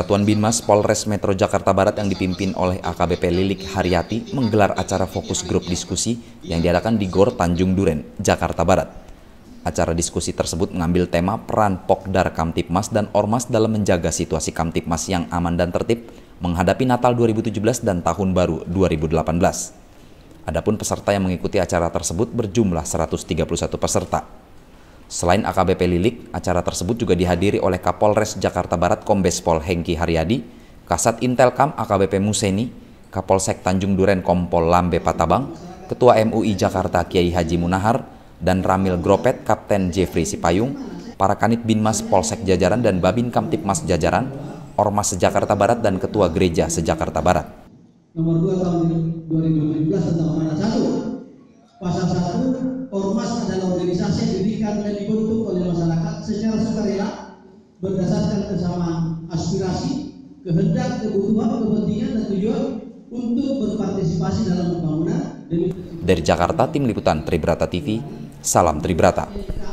Satuan Binmas Polres Metro Jakarta Barat yang dipimpin oleh AKBP Lilik Haryati menggelar acara fokus grup diskusi yang diadakan di Gor Tanjung Duren, Jakarta Barat. Acara diskusi tersebut mengambil tema peran Pokdar Kamtipmas dan Ormas dalam menjaga situasi Kamtipmas yang aman dan tertib menghadapi Natal 2017 dan Tahun Baru 2018. Adapun peserta yang mengikuti acara tersebut berjumlah 131 peserta. Selain AKBP Lilik, acara tersebut juga dihadiri oleh Kapolres Jakarta Barat Kombes Pol Hengki Haryadi, Kasat Intelkam AKBP Museni, Kapolsek Tanjung Duren Kompol Lambe Patabang, Ketua MUI Jakarta Kiai Haji Munahar, dan Ramil Gropet Kapten Jeffrey Sipayung, para Kanit Binmas Polsek Jajaran dan Babin Kamtipmas Jajaran, Ormas Jakarta Barat dan Ketua Gereja se-Jakarta Barat. Nomor 2 tahun 2017 tentang Amanat 1. Pasal 1, Ormas adalah organisasi yang didirikan dan dibentuk oleh masyarakat secara sukarela berdasarkan kesamaan aspirasi, kehendak, kebutuhan, kepentingan, dan tujuan untuk berpartisipasi dalam pembangunan. Dari Jakarta, Tim Liputan Tribrata TV, salam Tribrata.